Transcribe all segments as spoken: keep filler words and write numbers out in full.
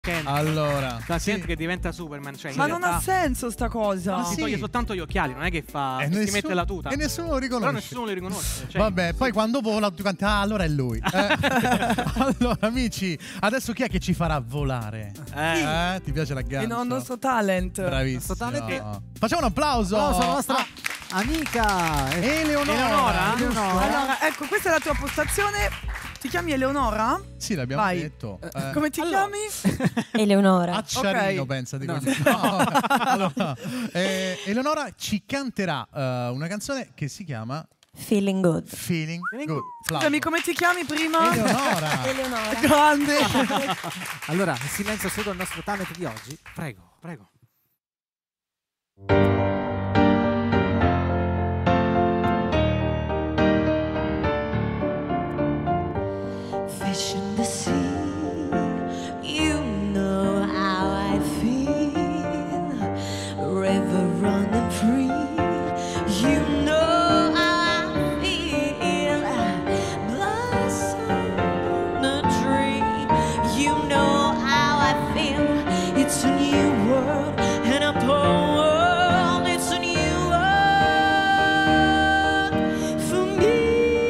Kent. Allora, Clark Kent sì. che diventa Superman, cioè, Ma in non realtà ha senso sta cosa. no, si sì. toglie soltanto gli occhiali, non è che fa E che si nessuno- mette la tuta. E nessuno lo riconosce. Però nessuno lo riconosce. Cioè, Vabbè, poi quando vola tutti quanti, ah, allora è lui. Eh. Allora, amici, adesso chi è che ci farà volare? Eh. Eh, ti piace l'aggancio? Il nostro talent. Bravissimo. talent. Facciamo un applauso. Applauso alla nostra Ah, amica Eleonora. Eleonora? Eleonora. Allora, ecco, questa è la tua postazione. Ti chiami Eleonora? Sì, l'abbiamo Vai. detto. Eh, Come ti allora. chiami? Eleonora. Acciarino, Ok. pensa di No. questo. No. Allora, eh, Eleonora ci canterà eh, una canzone che si chiama Feeling good. Feeling Good. Scusami, come ti chiami prima? Eleonora. Eleonora. Grande. Allora, in silenzio assoluto il nostro talent di oggi. Prego, prego. Fish in the sea, you know how I feel. River running free, you know how I feel. Blossom on a tree, you know how I feel. It's a new world, and I'm told it's a new world for me.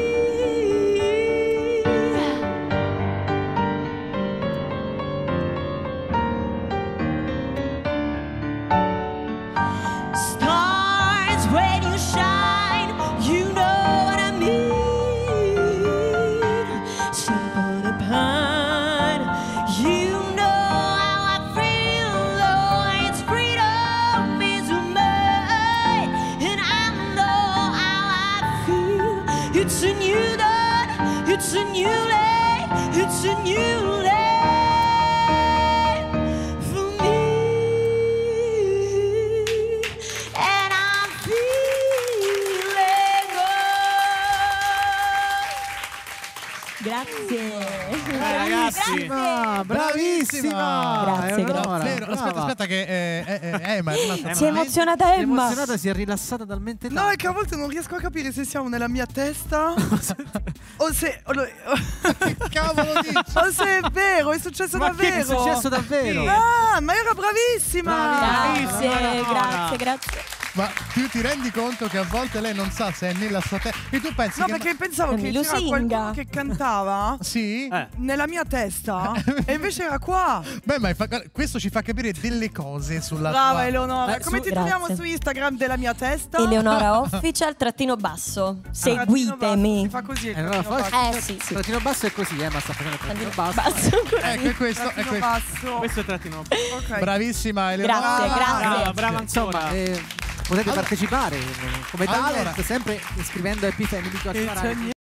Stars, when you shine, you know what I mean. Simple to pine, you know how I feel. Oh, it's freedom is mine, and I know how I feel. It's a new dawn, it's a new day, it's a new day. And I'm feeling good. Grazie. Eh, ragazzi. Ah, bravissima! Grazie, Eleonora, Davvero. Aspetta, brava. aspetta che eh, eh, eh, Emma è rimasta Si è emozionata Si è Emma. emozionata, si è rilassata talmente tanto. No, è che a volte non riesco a capire se siamo nella mia testa o se o, Che cavolo dici? o se è vero, è successo Ma che davvero. è successo davvero? Ah, ma era bravissima. Grazie, Eleonora. grazie, grazie. Ma tu ti rendi conto che a volte lei non sa se è nella sua testa e tu pensi No, che perché pensavo Mi che c'era lusinga. qualcuno che cantava sì? Eh. nella mia testa e invece era qua. Beh, ma fa- questo ci fa capire delle cose sulla Brava tua... Eleonora. Eh, Come su- ti troviamo Grazie. su Instagram della mia testa? Eleonora Official trattino basso. Trattino basso, Seguitemi. Si fa così. il Eleonora, trattino fa- basso. Eh sì, sì. Trattino basso è così, Emma sta facendo il trattino basso. Basso. Ecco, è questo, è Trattino questo. basso. Questo è trattino. Ok. Bravissima Eleonora. Grazie, grazie. Brava, brava Insomma, ancora. eh, potete Allora- partecipare eh, come talent, Allora- sempre iscrivendo a Epifemily. E c'è niente.